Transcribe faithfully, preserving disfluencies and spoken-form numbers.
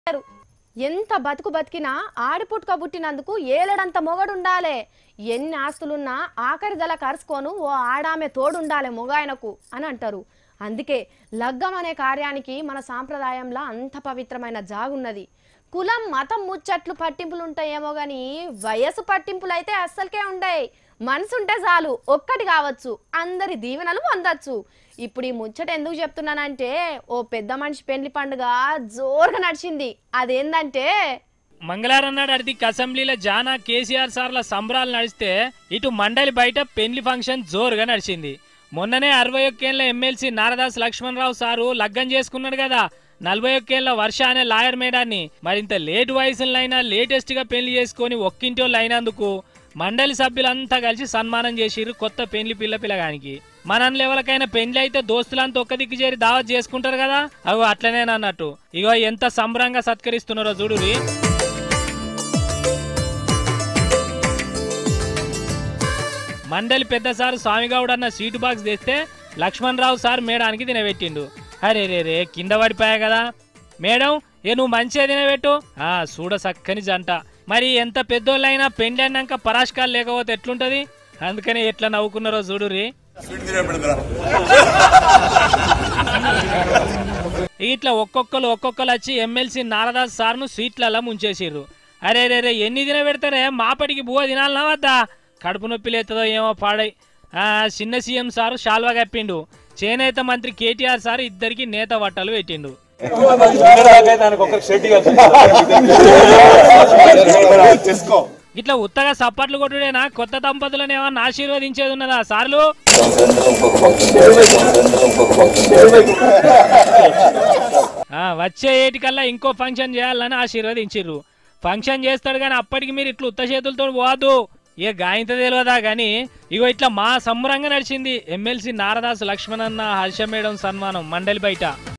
ఎంత బతుకు బతికినా ఆడిపుట్టుక పుట్టినందుకు ఏలడంత మొగడుండాలే. ఎన్ని ఆస్తులున్నా ఆఖరి దల కరుచుకోను ఓ ఆడామె తోడుండాలే మొగాయనకు అని అంటారు. అందుకే లగ్గం అనే కార్యానికి మన సాంప్రదాయంలో అంత పవిత్రమైన జాగున్నది. కులం మతం ముచ్చట్లు పట్టింపులు ఉంటాయేమో గాని వయసు పట్టింపులు అయితే అస్సలకే ఉండయి. మనసుంటే చాలు ఒక్కటి కావచ్చు, అందరి దీవెనలు పొందొచ్చు. ఇప్పుడు ఈ ముచ్చట ఎందుకు చెప్తున్నానంటే ఓ పెద్ద మనిషి పెళ్లి పండుగ జోరుగా నడిచింది. అదేందంటే మంగళవారం నాడు అడికి అసెంబ్లీలో జానా కేసీఆర్ సార్ల సంబరాలు నడిస్తే ఇటు మండలి బయట పెళ్లి ఫంక్షన్ జోరుగా నడిచింది. మొన్ననే అరవై ఒక్కేళ్ల ఎమ్మెల్సీ నారదాసు లక్ష్మణ్ రావు సారు లగ్గం చేసుకున్నాడు కదా. నలభై ఒక్కేళ్ల వర్ష అనే లాయర్ మేడాన్ని మరింత లేట్ వయసులైనా లేటెస్ట్ గా పెళ్లి చేసుకుని ఒక్కింటోళ్ళు అయినందుకు మండలి సభ్యులంతా కలిసి సన్మానం చేసిర్రు కొత్త పెళ్లి పిల్ల పిల్లగానికి. మన లెవెలకైనా పెళ్లి అయితే దోస్తులంతా ఒక్క దిక్కు చేరి దావత్ చేసుకుంటారు కదా, అగో అట్లనేనన్నట్టు. ఇగో ఎంత సంబరంగా సత్కరిస్తున్నారో చూడురి. మండలి పెద్ద సారు స్వామిగౌడ్ అన్న సీటు బాక్స్ తెస్తే లక్ష్మణ్ రావు సార్ మేడానికి తినబెట్టిండు. అరే రే రే కింద పడిపోయా కదా. మేడం ఏ నువ్వు మంచిగా తినబెట్టు. ఆ చూడ సక్కని జంట. మరి ఎంత పెద్దోళ్ళైనా పెండ్లి అన్నాక పరాష్కాలు లేకపోతే ఎట్లుంటది. అందుకని ఎట్లా నవ్వుకున్నారో చూడురి. ఇట్లా ఒక్కొక్కరు ఒక్కొక్కరు వచ్చి ఎమ్మెల్సీ నారదాస్ సార్ను సీట్లలో ముంచేసిర్రు. అరే రే రే ఎన్ని తినబెడతారే, మాపటికి బువ్వ తినాలనా వద్దా? కడుపు నొప్పి లేతుందో ఏమో పాడై. ఆ చిన్న సీఎం సారు శాల్వా కప్పిండు. చేనేత మంత్రి కేటీఆర్ సార్ ఇద్దరికి నేత వట్టలు పెట్టిండు. ఇట్లా ఉత్తగా సప్పట్లు కొట్టుడేనా కొత్త దంపతులను ఏమన్నా ఆశీర్వదించేది ఉన్నదా సార్లు? వచ్చే ఏటికల్లా ఇంకో ఫంక్షన్ చేయాలని ఆశీర్వదించిర్రు. ఫంక్షన్ చేస్తాడు కానీ అప్పటికి మీరు ఇట్లా ఉత్త చేతులతో పోవద్దు. ఇక గాయంత తెలియదా గాని ఇగో ఇట్లా మా సంబరంగా నడిచింది ఎమ్మెల్సీ నారదాసు లక్ష్మణ్ అన్న హర్ష మేడం సన్మానం మండలి బయట.